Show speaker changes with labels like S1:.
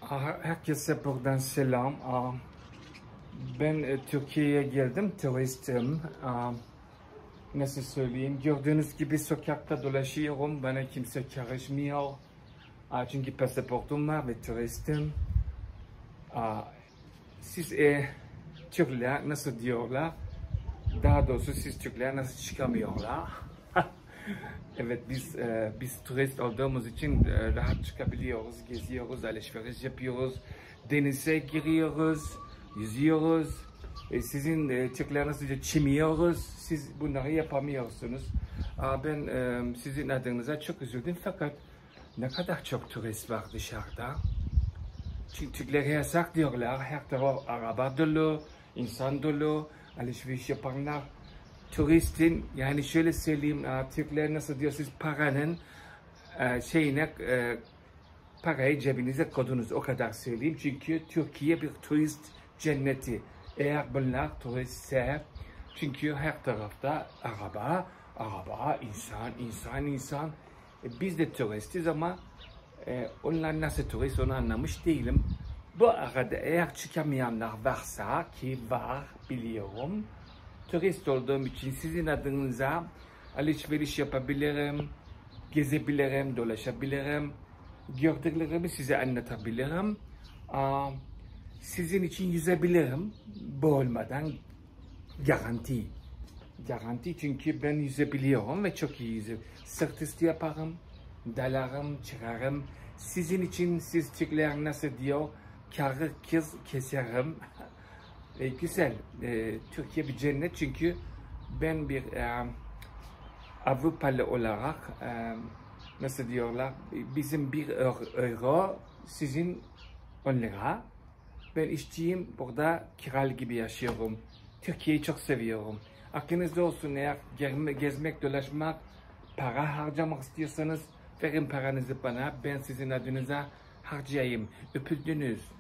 S1: Herkese buradan selam. Ben Türkiye'ye geldim, turistim. Nasıl söyleyeyim? Gördüğünüz gibi sokakta dolaşıyorum, bana kimse karışmıyor. Çünkü pasaportum var ve turistim. Siz Türkler nasıl diyorlar? Daha doğrusu siz Türkler nasıl çıkamıyorlar? Evet, biz turist olduğumuz için rahat çıkabiliyoruz, geziyoruz, alışveriş yapıyoruz, denize giriyoruz, yüzüyoruz. Sizin Türkler nasıl çimiyoruz, siz bunları yapamıyorsunuz. Ben sizin adınıza çok üzüldüm fakat ne kadar çok turist var dışarıda. Çünkü Türklere yasak diyorlar, her taraf araba dolu, insan dolu, alışveriş yapanlar. Turistin, yani şöyle söyleyeyim, Türkler nasıl diyor, siz paranın parayı cebinize koydunuz, o kadar söyleyeyim. Çünkü Türkiye bir turist cenneti. Eğer bunlar turistse, çünkü her tarafta araba, insan. Biz de turistiz ama onlar nasıl turist onu anlamış değilim. Bu arada eğer çıkamayanlar varsa, ki var biliyorum, turist olduğum için sizin adınıza alışveriş yapabilirim, gezebilirim, dolaşabilirim, gördüklerimi size anlatabilirim, sizin için yüzebilirim, boğulmadan garanti. Garanti çünkü ben yüzebiliyorum ve çok iyi yüzerim. Sırt üstü yaparım, dalarım, çıkarım. Sizin için siz Türkler nasıl diyor, karı kız keserim. Güzel. Türkiye bir cennet çünkü ben bir Avrupalı olarak nasıl diyorlar, bizim bir euro sizin 10 lira. Ben işçiyim, burada kiralık gibi yaşıyorum. Türkiye'yi çok seviyorum. Aklınızda olsun, eğer gezmek, dolaşmak, para harcamak istiyorsanız verin paranızı bana, ben sizin adınıza harcayayım. Öpüldünüz.